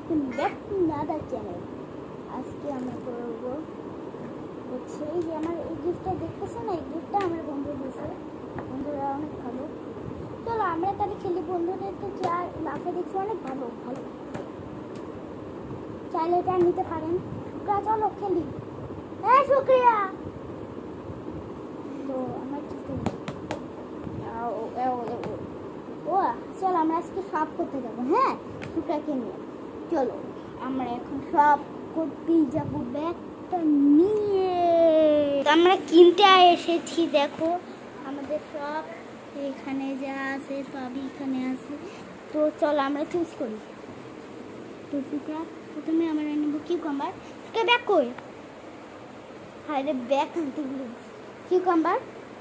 welcome back to another channel. আজকে আমরা করব হচ্ছে এই যে আমার এই গিফটটা দেখতেছেন না, এই গিফটটা আমার বন্ধু দিয়েছে। বন্ধুরা অনেক ভালো। চলো আমরা তাহলে খেলি। বন্ধুদের তো যা লাফে দেখছি অনেক ভালো ভালো, চাইলে এটা নিতে পারেন। চলো খেলি। হ্যাঁ শুক্রিয়া। তো আমার ও চলো আমরা আজকে সব করতে যাবো। হ্যাঁ শুক্রাকে নিয়ে চলো আমরা এখন সব করতেই যাবো ব্যাগটা নিয়ে। আমরা কিনতে এসেছি, দেখো আমাদের সব এখানে যা আছে সবই এখানে আছে। তো চলো আমরা চুজ করি। তো শুক্রা প্রথমে আমরা নেবো কিউকাম্বার। ব্যাগ কই? হ্যাঁ রে ব্যাগ আনতে ভুলেছি। কিউকাম্বার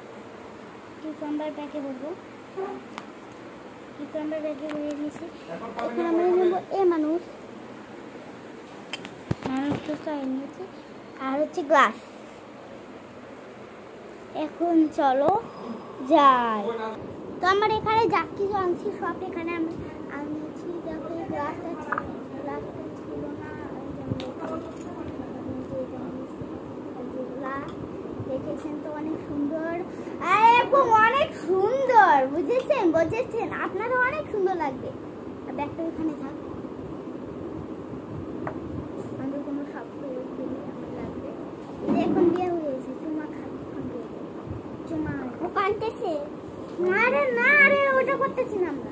ব্যাগে ভরবো। কিউকাম্বার ব্যাগে ভরে নিয়েছি। এখন আমরা নেবো মানুষ তো চাই নিয়েছি, আর হচ্ছে গ্লাস। এখন চলো যাই। তো আমার এখানে যা কিছু আনছি সব এখানে আমি আনিয়েছি। দেখো এই গ্লাসটা ছিল না, দেখেছেন তো অনেক সুন্দর। অনেক সুন্দর বুঝেছেন আপনারও অনেক সুন্দর লাগবে। আর ব্যাগটা এখানে থাক, আমাদের কোনো সব লাগবে। এখন বিয়ে হয়েছে, চুমা খাচ্ছে, চুমা ও কানতেছে। না রে ওটা করতেছি না আমরা।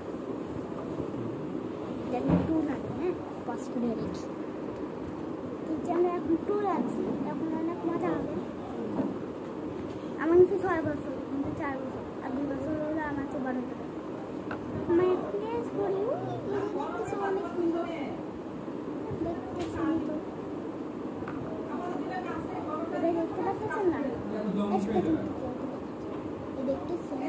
টুর আনি, হ্যাঁ পাস করে রেখি। আমরা এখন টুর আছি, এখন অনেক মজা হবে। আমার কিন্তু 6 বছর, কিন্তু 4 বছর, আর 2 বছর হলে আমার তো বড় হবে। আমার প্লেস করি দেখতেছি অনেক সুন্দর দেখতেছি। তো দেখতে পাচ্ছেন না, দেখতেছেন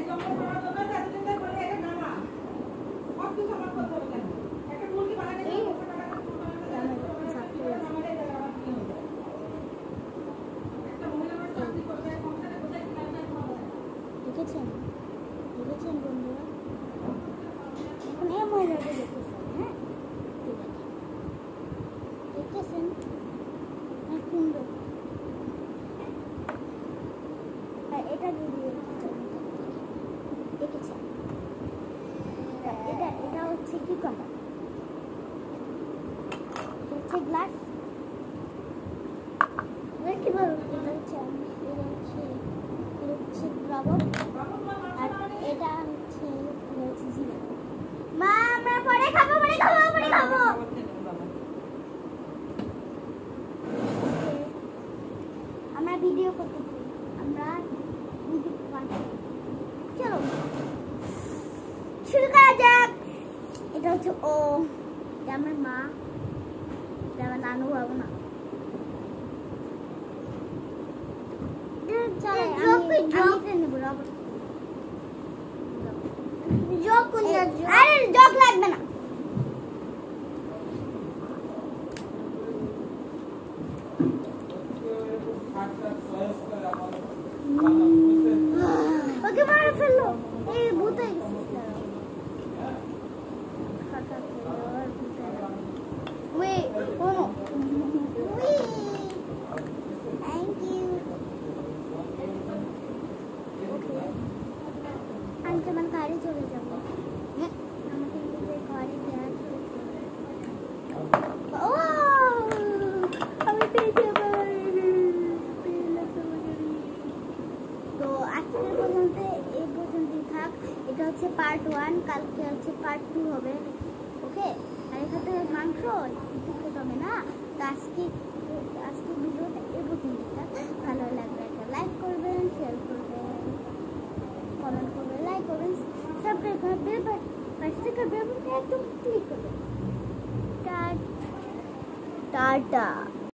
দেখেছেন বন্ধুরা। এখন এই মহিলাটা দেখতেছেন, হ্যাঁ দেখতেছেন সুন্দর। আর এটা দিয়ে দেখেছেন, এটা হচ্ছে কিউকাম্বার, হচ্ছে গ্লাস। কি বলবো, এটা হচ্ছে রবার, আর এটা হচ্ছে জিরা। মা আমরা পরে খাবো। আমরা ভিডিও করতেছি, আমরা চলো শুরু করা যাক। এটা হচ্ছে এটা আমার মা, এটা আমার নানু বাবু না। জগ লাগবে না। ওকে মারা ফেললো, এই ভূত হয়ে গেছে। আমি তোমার গাড়ি চলে যাবো। আমাকে ঘরে আমি পেয়ে যাবো। তো আজকের পর্যন্ত এই পর্যন্তই থাক। এটা হচ্ছে পার্ট 1, কালকে হচ্ছে পার্ট 2 হবে। ওকে, আর এখানে মাংস খেতে হবে না। তো আজকে ভিডিওটা এই পর্যন্ত থাক। ভালো লাগবে একটা লাইক করবেন, শেয়ার করবেন, কমেন্ট করবেন, লাইক করবেন, সাবস্ক্রাইব করবেন, বেল বাটন একদম ক্লিক করবেন। টাটা।